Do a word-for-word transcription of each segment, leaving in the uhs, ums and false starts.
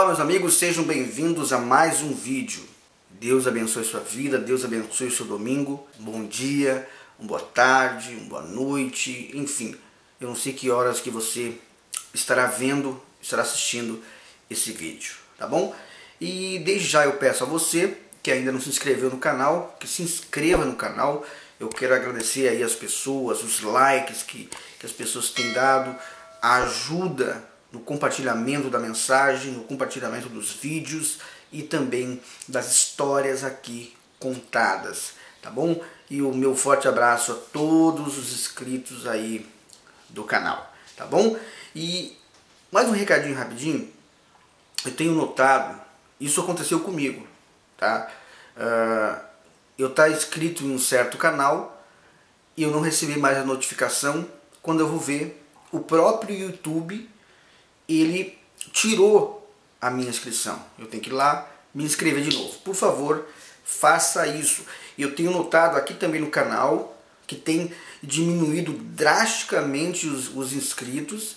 Olá meus amigos, sejam bem-vindos a mais um vídeo. Deus abençoe sua vida, Deus abençoe o seu domingo. Bom dia, uma boa tarde, uma boa noite, enfim. Eu não sei que horas que você estará vendo, estará assistindo esse vídeo, tá bom? E desde já eu peço a você que ainda não se inscreveu no canal, que se inscreva no canal. Eu quero agradecer aí as pessoas, os likes que, que as pessoas têm dado, a ajuda no compartilhamento da mensagem, no compartilhamento dos vídeos e também das histórias aqui contadas, tá bom? E o meu forte abraço a todos os inscritos aí do canal, tá bom? E mais um recadinho rapidinho. Eu tenho notado, isso aconteceu comigo, tá? Uh, eu tá inscrito em um certo canal e eu não recebi mais a notificação. Quando eu vou ver, o próprio YouTube ele tirou a minha inscrição. Eu tenho que ir lá me inscrever de novo. Por favor, faça isso. Eu tenho notado aqui também no canal que tem diminuído drasticamente os, os inscritos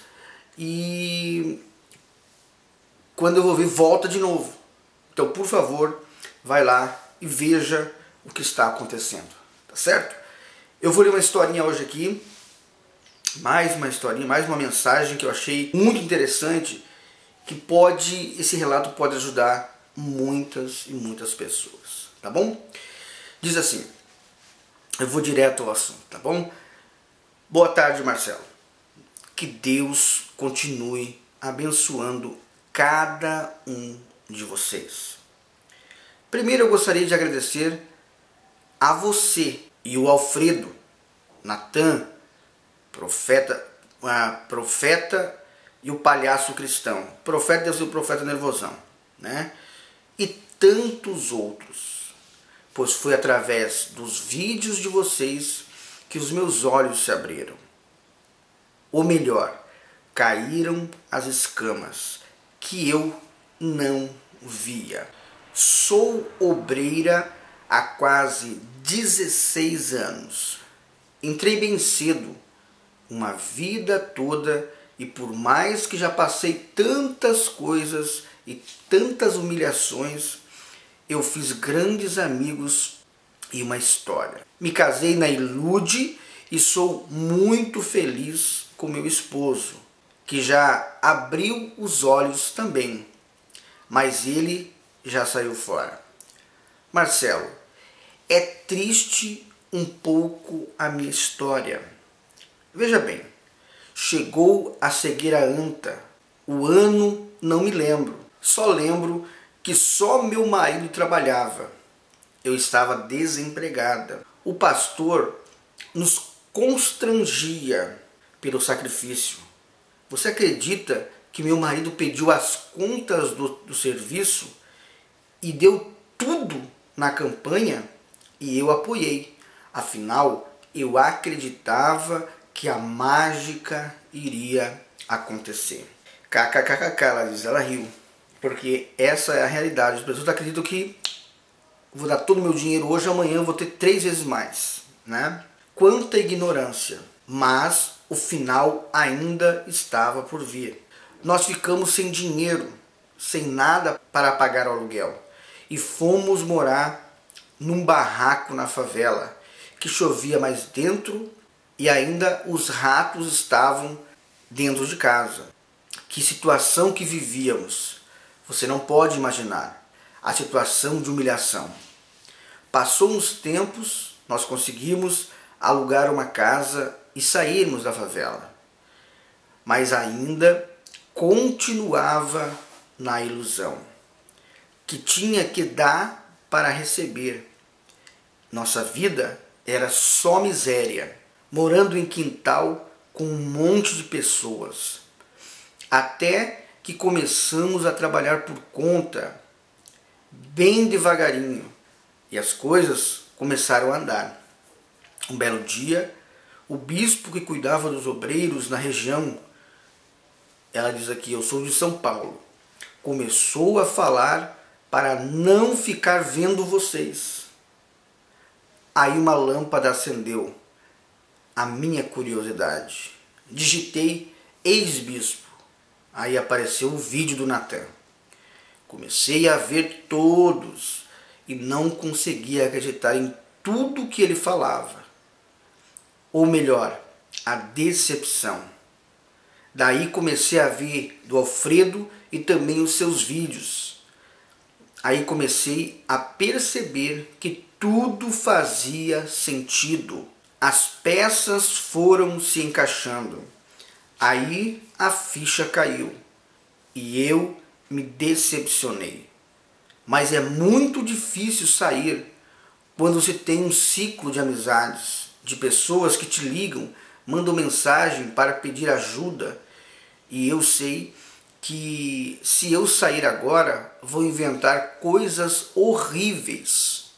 e quando eu vou ver, volta de novo. Então, por favor, vai lá e veja o que está acontecendo, tá certo? Eu vou ler uma historinha hoje aqui, mais uma historinha, mais uma mensagem que eu achei muito interessante, que pode, esse relato pode ajudar muitas e muitas pessoas, tá bom? Diz assim, eu vou direto ao assunto, tá bom? Boa tarde, Marcelo. Que Deus continue abençoando cada um de vocês. Primeiro eu gostaria de agradecer a você e o Alfredo, Natan, profeta, a profeta e o palhaço cristão. Profeta deve ser o profeta nervosão, né? E tantos outros, pois foi através dos vídeos de vocês que os meus olhos se abriram. Ou melhor, caíram as escamas que eu não via. Sou obreira há quase dezesseis anos. Entrei bem cedo, uma vida toda, e por mais que já passei tantas coisas e tantas humilhações, eu fiz grandes amigos e uma história. Me casei na Ilude e sou muito feliz com meu esposo, que já abriu os olhos também, mas ele já saiu fora. Marcelo, é triste um pouco a minha história. Veja bem, chegou a cegueira anta, o ano não me lembro, só lembro que só meu marido trabalhava. Eu estava desempregada. O pastor nos constrangia pelo sacrifício. Você acredita que meu marido pediu as contas do, do serviço e deu tudo na campanha? E eu apoiei. Afinal, eu acreditava que a mágica iria acontecer. Kkkk, ela diz, ela riu. Porque essa é a realidade. As pessoas acreditam que vou dar todo o meu dinheiro hoje, amanhã eu vou ter três vezes mais, né? Quanta ignorância. Mas o final ainda estava por vir. Nós ficamos sem dinheiro, sem nada para pagar o aluguel. E fomos morar num barraco na favela, que chovia mais dentro e ainda os ratos estavam dentro de casa. Que situação que vivíamos. Você não pode imaginar a situação de humilhação. Passou uns tempos, nós conseguimos alugar uma casa e sairmos da favela. Mas ainda continuava na ilusão, que tinha que dar para receber. Nossa vida era só miséria, morando em quintal com um monte de pessoas. Até que começamos a trabalhar por conta, bem devagarinho, e as coisas começaram a andar. Um belo dia, o bispo que cuidava dos obreiros na região, ela diz aqui, eu sou de São Paulo, começou a falar para não ficar vendo vocês. Aí uma lâmpada acendeu a minha curiosidade. Digitei ex-bispo. Aí apareceu o vídeo do Natan. Comecei a ver todos e não conseguia acreditar em tudo que ele falava. Ou melhor, a decepção. Daí comecei a ver do Alfredo e também os seus vídeos. Aí comecei a perceber que tudo fazia sentido. As peças foram se encaixando. Aí a ficha caiu e eu me decepcionei. Mas é muito difícil sair quando se tem um ciclo de amizades, de pessoas que te ligam, mandam mensagem para pedir ajuda, e eu sei que se eu sair agora, vou inventar coisas horríveis.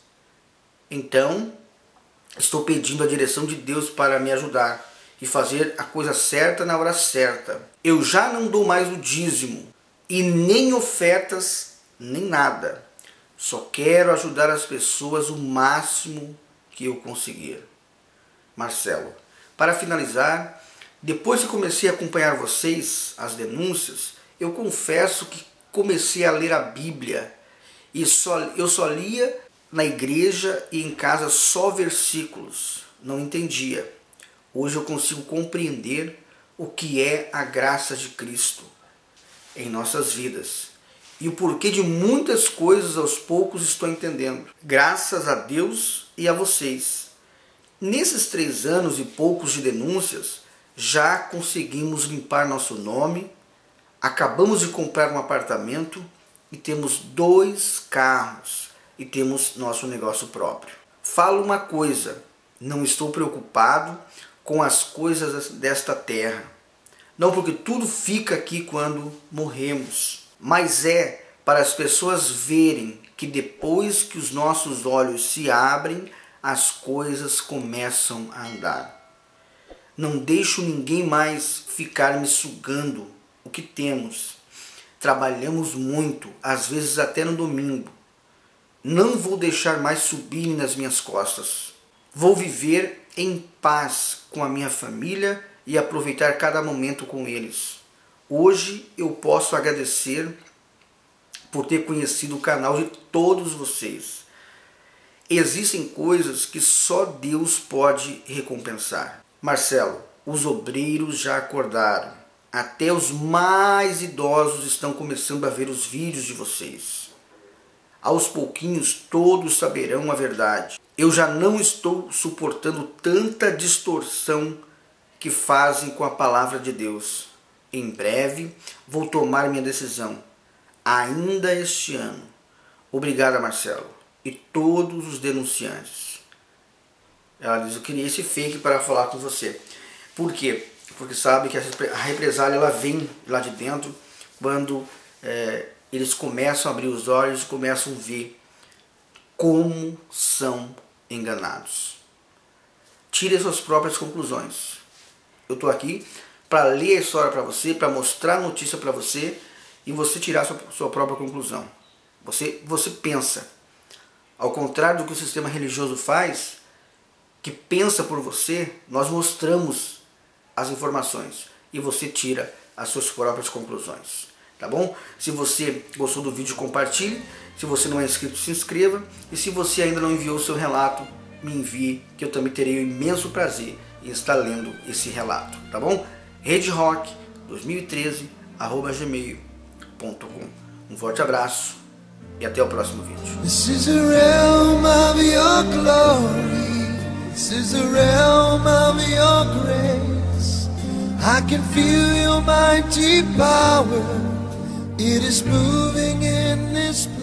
Então, estou pedindo a direção de Deus para me ajudar e fazer a coisa certa na hora certa. Eu já não dou mais o dízimo e nem ofertas, nem nada. Só quero ajudar as pessoas o máximo que eu conseguir. Marcelo, para finalizar, depois que comecei a acompanhar vocês, as denúncias, eu confesso que comecei a ler a Bíblia e só, eu só lia na igreja e em casa só versículos, não entendia. Hoje eu consigo compreender o que é a graça de Cristo em nossas vidas e o porquê de muitas coisas aos poucos estou entendendo, graças a Deus e a vocês. Nesses três anos e poucos de denúncias, já conseguimos limpar nosso nome, acabamos de comprar um apartamento e temos dois carros e temos nosso negócio próprio. Falo uma coisa, não estou preocupado com as coisas desta terra. Não porque tudo fica aqui quando morremos, mas é para as pessoas verem que depois que os nossos olhos se abrem, as coisas começam a andar. Não deixo ninguém mais ficar me sugando o que temos. Trabalhamos muito, às vezes até no domingo. Não vou deixar mais subir nas minhas costas. Vou viver em paz com a minha família e aproveitar cada momento com eles. Hoje eu posso agradecer por ter conhecido o canal de todos vocês. Existem coisas que só Deus pode recompensar. Marcelo, os obreiros já acordaram. Até os mais idosos estão começando a ver os vídeos de vocês. Aos pouquinhos todos saberão a verdade. Eu já não estou suportando tanta distorção que fazem com a palavra de Deus. Em breve vou tomar minha decisão, ainda este ano. Obrigada, Marcelo, e todos os denunciantes. Ela diz, eu criei esse fake para falar com você. Por quê? Porque sabe que a represália ela vem lá de dentro quando é, eles começam a abrir os olhos e começam a ver como são enganados. Tire suas próprias conclusões. Eu estou aqui para ler a história para você, para mostrar a notícia para você e você tirar sua, sua própria conclusão. Você, você pensa. Ao contrário do que o sistema religioso faz, que pensa por você, nós mostramos as informações e você tira as suas próprias conclusões. Tá bom? Se você gostou do vídeo, compartilhe. Se você não é inscrito, se inscreva. E se você ainda não enviou o seu relato, me envie, que eu também terei o imenso prazer em estar lendo esse relato. Tá bom? redrock dois mil e treze arroba gmail ponto com. Um forte abraço e até o próximo vídeo. This is a realm of your glory. This is a realm of your grace. I can feel your mighty power. It is moving in this place.